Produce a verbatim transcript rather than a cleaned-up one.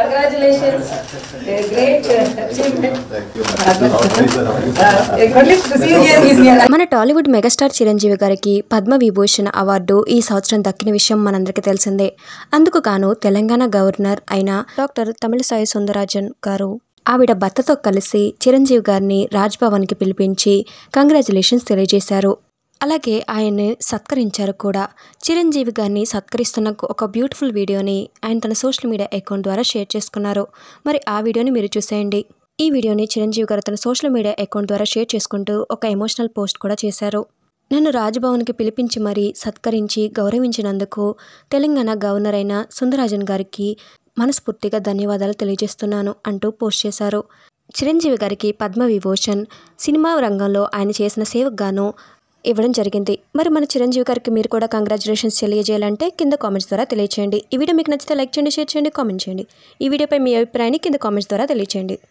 Congratulations. A great achievement. మన Tollywood megastar Chiranjeevi గారికి Padma Vibhushan award ఈ సంవత్సరం దక్కిన విషయం మనందరికీ తెలిసిందే. అందుకు గాను తెలంగాణ గవర్నర్ అయిన డాక్టర్ తమిళిసై సౌందరరాజన్ గారు ఆవిడ భర్తతో కలిసి చిరంజీవి గారిని రాజ్ భవన్కి పిలిపించి కంగ్రాచులేషన్స్ తెలియజేశారు. అలాగే ఆయన్ని సత్కరించారు కూడా. చిరంజీవి గారిని సత్కరిస్తున్న ఒక బ్యూటిఫుల్ వీడియోని ఆయన తన సోషల్ మీడియా అకౌంట్ ద్వారా షేర్ చేసుకున్నారు. మరి ఆ వీడియోని మీరు చూసేయండి. ఈ వీడియోని చిరంజీవి గారు తన సోషల్ మీడియా అకౌంట్ ద్వారా షేర్ చేసుకుంటూ ఒక ఎమోషనల్ పోస్ట్ కూడా చేశారు. నన్ను రాజ్భవన్కి పిలిపించి మరీ సత్కరించి గౌరవించినందుకు తెలంగాణ గవర్నర్ అయిన సుందరరాజన్ గారికి మనస్ఫూర్తిగా ధన్యవాదాలు తెలియజేస్తున్నాను అంటూ పోస్ట్ చేశారు. చిరంజీవి గారికి పద్మ విభూషణ్ సినిమా రంగంలో ఆయన చేసిన సేవకు గాను ఇవ్వడం జరిగింది. మరి మన చిరంజీవి గారికి మీరు కూడా కంగ్రాచులేషన్స్ తెలియజేయాలంటే కింద కామెంట్స్ ద్వారా తెలియచేయండి. ఈ వీడియో మీకు నచ్చితే లైక్ చేయండి, షేర్ చేయండి, కామెంట్ చేయండి. ఈ వీడియోపై మీ అభిప్రాయాన్ని కింద కామెంట్స్ ద్వారా తెలియచేయండి.